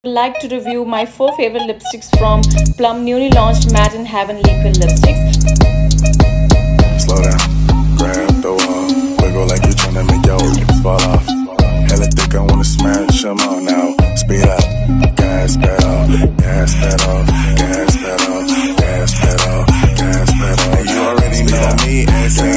Like to review my 4 favorite lipsticks from Plum newly launched Matte in Heaven liquid lipsticks. Slow down, grab the wall, wiggle like you're trying to make your lips fall off. Hella thick, I wanna smash them all now. Speed up, gas pedal, gas pedal, gas pedal, gas pedal, gas pedal. You already know me,